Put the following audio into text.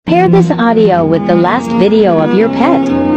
Pair this audio with the last video of your pet.